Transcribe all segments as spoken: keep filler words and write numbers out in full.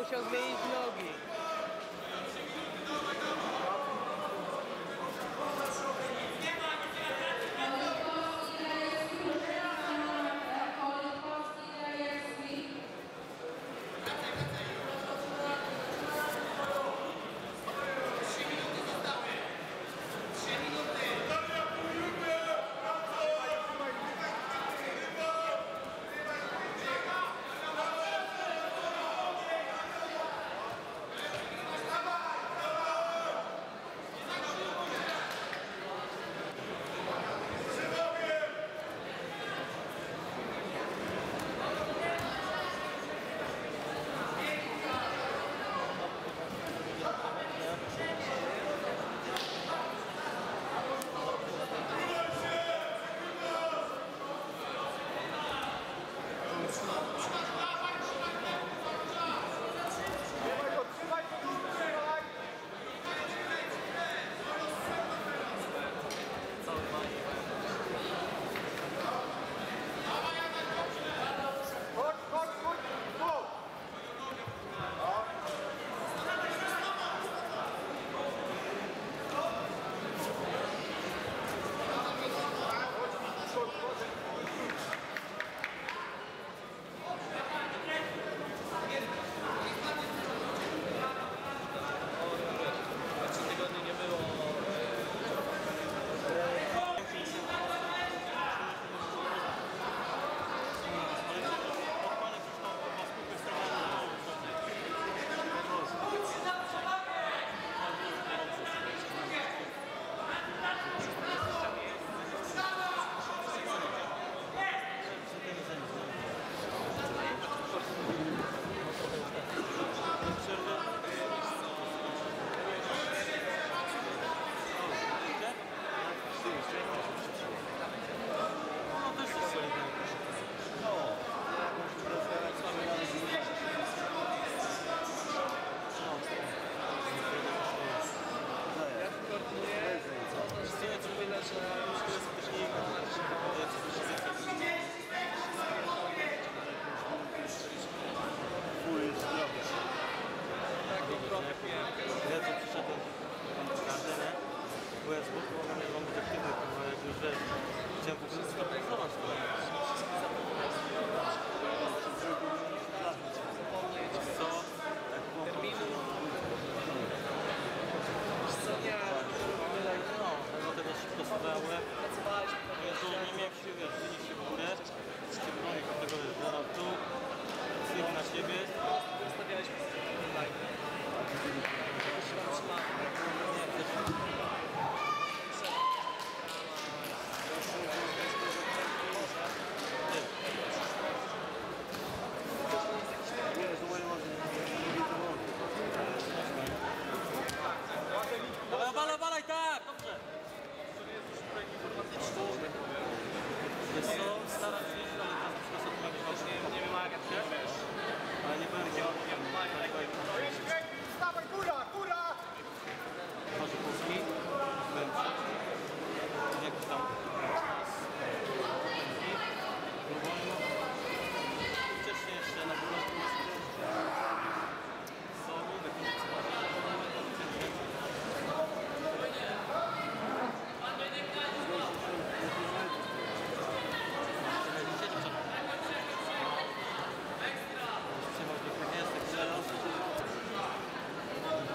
musiał zmienić nogi. Ja co przyszedłem naprawdę, nie? Bo ja z boku mam nie mam aktywny, bo jak już wiesz, chciałem w ogóle zorganizować to. Co? Tak było no, dlatego szybko stawałem. Więc to nie miałem siły, wiesz, wynieść się w górę, ściągnąć tego zera w dół, zjechać na siebie. Wystawiałeś tutaj. Dawaj, balaj, balaj, tak! Dobrze! Wiesz co, staram się, ale to jest sposób nie, nie wymaga się, ale nie będę działał, nie wymaga. Dawaj, góra, góra! Może Polski, będzie, jakiś tam wcześniej jeszcze na początku są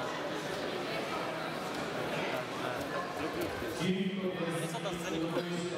Co ta scena?